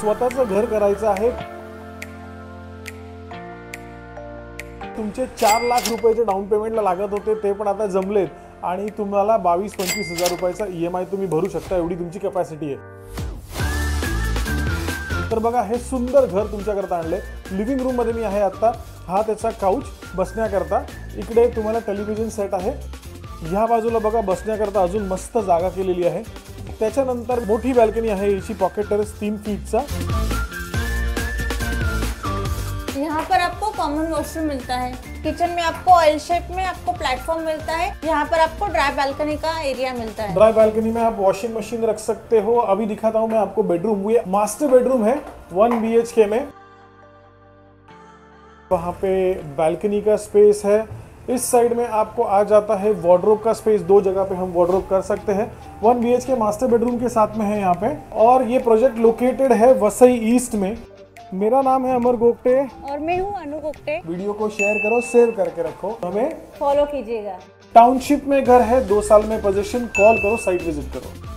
स्वतःचं घर करायचं आहे, तुमचे 4 लाख रुपयाचे डाऊन पेमेंटला लागत होते ते पण आता जमलेत आणि तुम्हाला 22-25 हजार रुपयाचा EMI तुम्ही भरू शकता, एवढी तुमची कॅपॅसिटी आहे। तर बघा हे सुंदर घर तुमच्याकरता आणले। लिव्हिंग रूम मध्ये मी आहे आता, हा त्याचा काउच बसण्याकरता, इकडे तुम्हाला टेलिव्हिजन सेट आहे, ह्या बाजूला बघा बसण्याकरता अजून मस्त जागा केलेली आहे। त्याच्यानंतर मोठी बाल्कनी आहे, याची पॉकेट टेरेस 3 फीटचा। यहाँ पर आपको कॉमन वॉशरूम मिलता है। किचन में आपको एल शेप में आपको प्लेटफॉर्म मिलता है। यहाँ पर आपको ड्राई बालकनी का एरिया मिलता है। ड्राई बालकनी में आप वॉशिंग मशीन रख सकते हो। अभी दिखाता हूँ मैं आपको बेडरूम। ये मास्टर बेडरूम है 1 BHK में, वहाँ पे बालकनी का स्पेस है। इस साइड में आपको आ जाता है वार्डरोब का स्पेस, 2 जगह पे हम वार्डरोब कर सकते हैं। 1 BHK मास्टर बेडरूम के साथ में है यहाँ पे। और ये प्रोजेक्ट लोकेटेड है वसई ईस्ट में। मेरा नाम है अमर गोगटे और मैं हूँ अनु गोगटे। वीडियो को शेयर करो, सेव करके रखो, हमें फॉलो कीजिएगा। टाउनशिप में घर है, 2 साल में पोजीशन, कॉल करो, साइट विजिट करो।